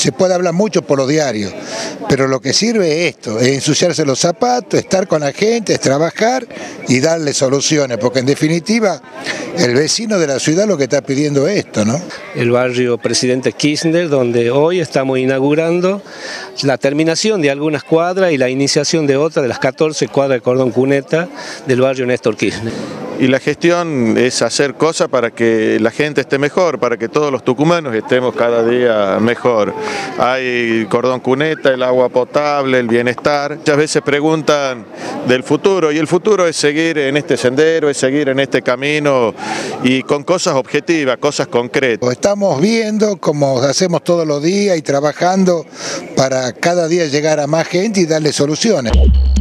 Se puede hablar mucho por los diarios, pero lo que sirve es esto, es ensuciarse los zapatos, estar con la gente, es trabajar y darle soluciones, porque en definitiva el vecino de la ciudad lo que está pidiendo es esto, ¿no? El barrio Presidente Kirchner, donde hoy estamos inaugurando la terminación de algunas cuadras y la iniciación de otras de las 14 cuadras de cordón cuneta del barrio Néstor Kirchner. Y la gestión es hacer cosas para que la gente esté mejor, para que todos los tucumanos estemos cada día mejor. Hay cordón cuneta, el agua potable, el bienestar. Muchas veces preguntan del futuro y el futuro es seguir en este sendero, es seguir en este camino y con cosas objetivas, cosas concretas. Estamos viendo como hacemos todos los días y trabajando para cada día llegar a más gente y darle soluciones.